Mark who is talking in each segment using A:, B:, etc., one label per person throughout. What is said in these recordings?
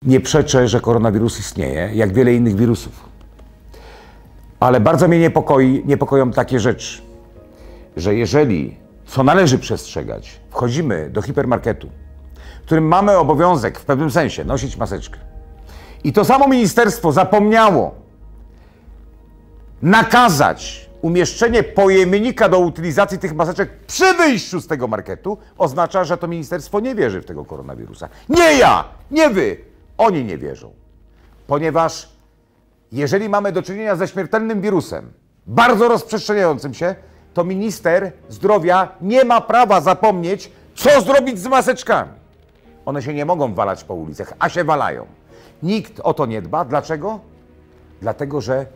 A: Nie przeczę, że koronawirus istnieje, jak wiele innych wirusów. Ale bardzo mnie niepokoją takie rzeczy, że jeżeli, co należy przestrzegać, wchodzimy do hipermarketu, w którym mamy obowiązek w pewnym sensie nosić maseczkę, i to samo ministerstwo zapomniało nakazać umieszczenie pojemnika do utylizacji tych maseczek przy wyjściu z tego marketu, oznacza, że to ministerstwo nie wierzy w tego koronawirusa. Nie ja, nie wy, oni nie wierzą. Ponieważ jeżeli mamy do czynienia ze śmiertelnym wirusem, bardzo rozprzestrzeniającym się, to minister zdrowia nie ma prawa zapomnieć, co zrobić z maseczkami. One się nie mogą walać po ulicach, a się walają. Nikt o to nie dba. Dlaczego? Dlatego, że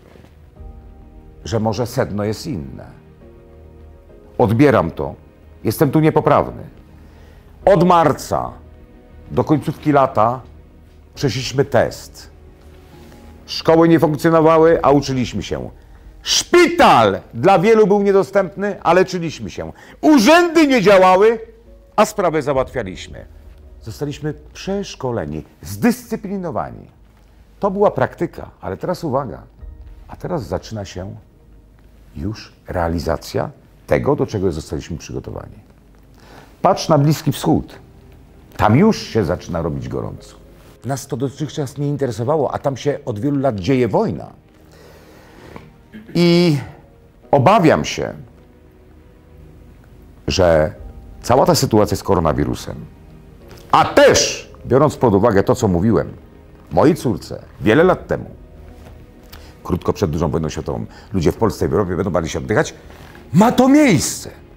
A: może sedno jest inne. Odbieram to. Jestem tu niepoprawny. Od marca do końcówki lata przeszliśmy test. Szkoły nie funkcjonowały, a uczyliśmy się. Szpital dla wielu był niedostępny, a leczyliśmy się. Urzędy nie działały, a sprawę załatwialiśmy. Zostaliśmy przeszkoleni, zdyscyplinowani. To była praktyka, ale teraz uwaga. A teraz zaczyna się już realizacja tego, do czego zostaliśmy przygotowani. Patrz na Bliski Wschód. Tam już się zaczyna robić gorąco. Nas to dotychczas nie interesowało, a tam się od wielu lat dzieje wojna. I obawiam się, że cała ta sytuacja z koronawirusem, a też biorąc pod uwagę to, co mówiłem mojej córce wiele lat temu, krótko przed II wojną światową, ludzie w Polsce i w Europie będą bardziej się oddychać, ma to miejsce.